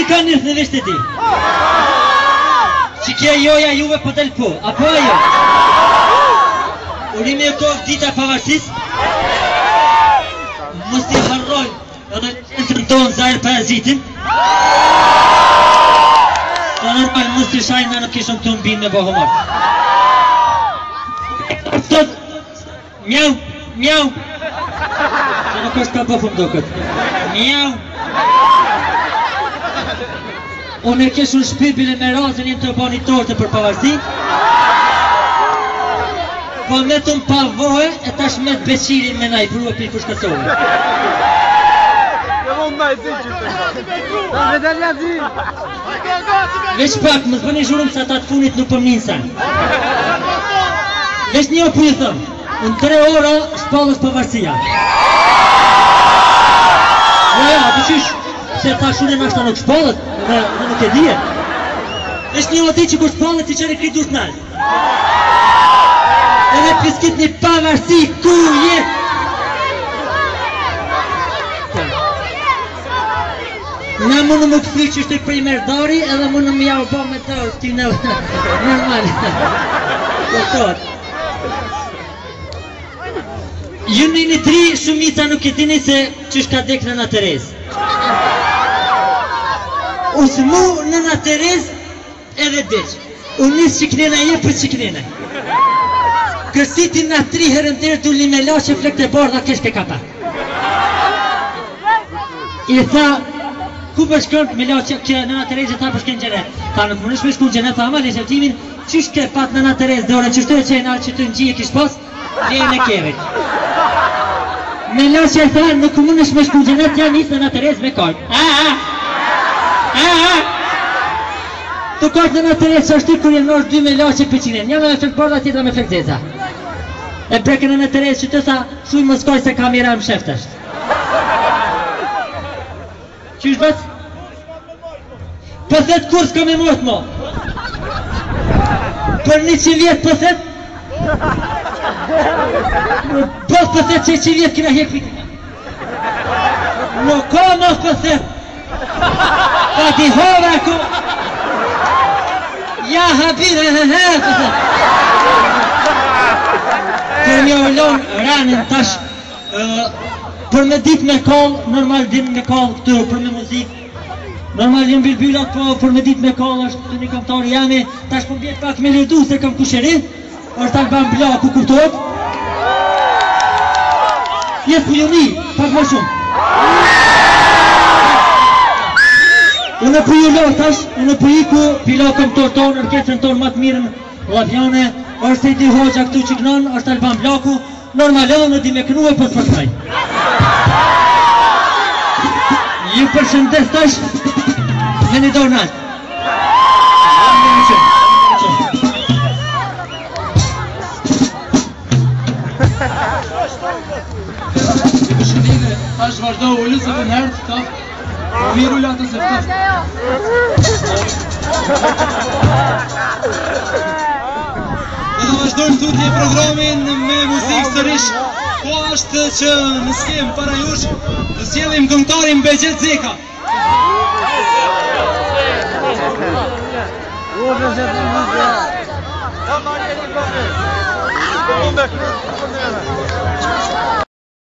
ka nërth në vesh të ti? Që kja joja juve po del po, apo ajo? Urimi e kohë dita pavarësis? Mos t'i harrojnë edhe qendrën tonë Zahir Parazitin? Të normal mos t'i shajnë në kishëm të mbinë me bohomort. Sot, mjau, mjau. Që nuk është ka bëfëm do këtë. Mjau. Unë e kesh unë shpibile me razën jenë të bani torte për pavarësi. Po me të më pavohe e tash me të beqirin me na i prua për i përshkatore. Veç pak, më zbëni zhurëm sa ta të funit nuk përmin sa. Veç një për i thëmë, në 3 ora shpallës pavarësia. Ja, të qysh, se ta shune në ashta nuk shpallët, dhe nuk e dhije. Veç një odi që kur shpallët që qëre kri dush nalë. Edhe piskit një pavarësi ku je. Na mundë më këthy që është e prej merdari edhe mundë më javë po me tërë t'y në normal. Doktor. Ju në një 3 shumica nuk e dini se qësh ka dek Nëna Terez. Usë mu Nëna Terez edhe deq. Unë njës qiknena je për qiknena. Kërsiti nga 3 herën dherë t'ulli me laqe flek të bardha kesh ke kapa. I tha, ku për shkën me laqe që Nëna Terez e tha për shkën gjenet. Tha nuk më nësh me shku në gjenet, tha ama në shëftimin, qysh ke pat Nëna Terez dhe ore qështu e qena që të në gjie kish pas, gjejnë e kevit. Me laqe e tha, nuk më nësh me shku në gjenet, ja njës Nëna Terez me kajt. Të kajt Nëna Terez që është kur jenë nosh 2 me laqe për qinen, një me flek bardha tjetra me flek zeza. E breke Nëna Terez që të tha, shuj më skoj se kamera më sheft është. Qysh bët? Pëthet kur s'ka me mort mo? Për 100 vjetë pëthet? Bës pëthet që 100 vjetë kina hek piti. Nuk ka mos pëthet. Ka di hove ako. Ja habire pëthet. Për një ullon ranin tash për me dit me kall, normal din me kall këtu për me muzik. Normal jem bilbylat, po për me dit me kall është të një kamtari jami. Tash po mbjet pak me lirdu se kam kusheri. është Alban Blaku kuptohet? Jes ku joni, pak më shumë. Unë për ju lotash, unë për iku pilokën tonë, orkestrën tonë matë mirën lavjane, është Edi Hoxha këtu që kënon, është Alban Blaku, normalon në di me kënu e për përkaj. Ju përshëndes tash, veni dorë nalë. Si përshëndetje, tash vazhdo ullës e të nërë të tafë. Miru latë se fëtë. Dhe të vazhdojmë tutje programin me muzikë sërish. Po është që në skem para jush të sjellim këngëtarin Begjet Zeka.